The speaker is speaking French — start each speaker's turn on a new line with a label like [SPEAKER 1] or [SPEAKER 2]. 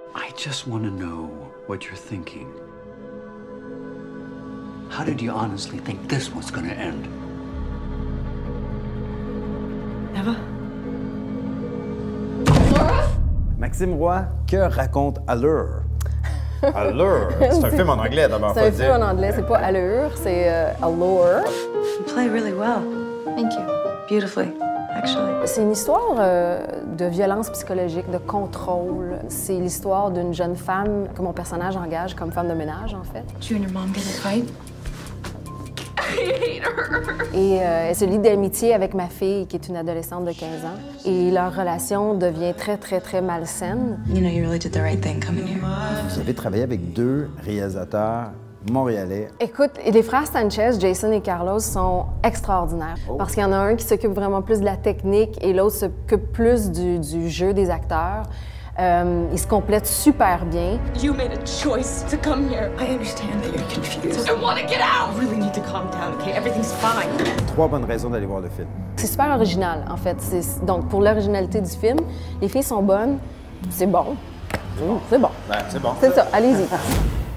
[SPEAKER 1] I just want to know what you're thinking. How did you honestly think this was going to end?
[SPEAKER 2] Eva?
[SPEAKER 3] Maxime Roy, que raconte Allure?
[SPEAKER 4] Allure? C'est un film en anglais d'abord.
[SPEAKER 2] C'est un film en anglais, c'est pas Allure, c'est Allure.
[SPEAKER 5] You play really well. Thank you. Beautifully, actually.
[SPEAKER 2] C'est une histoire de violence psychologique, de contrôle. C'est l'histoire d'une jeune femme que mon personnage engage comme femme de ménage, en fait.
[SPEAKER 5] You and your mom get in a fight? I hate her.
[SPEAKER 2] Et elle se lie d'amitié avec ma fille, qui est une adolescente de 15 ans. Et leur relation devient très, très, très malsaine.
[SPEAKER 5] You know, you really did the right thing coming here.
[SPEAKER 3] Vous avez travaillé avec deux réalisateurs montréalais.
[SPEAKER 2] Écoute, les frères Sanchez, Jason et Carlos, sont extraordinaires. Parce qu'il y en a un qui s'occupe vraiment plus de la technique et l'autre s'occupe plus du jeu des acteurs. Ils se complètent super bien.
[SPEAKER 6] You made a choice to come here. I understand that you're confused. I want to get out. You really need to calm down, okay? Everything's fine.
[SPEAKER 3] 3 bonnes raisons d'aller voir le film.
[SPEAKER 2] C'est super original, en fait. Donc, pour l'originalité du film, les filles sont bonnes, c'est bon. C'est bon.
[SPEAKER 4] Ben, c'est bon.
[SPEAKER 2] C'est ça, allez-y.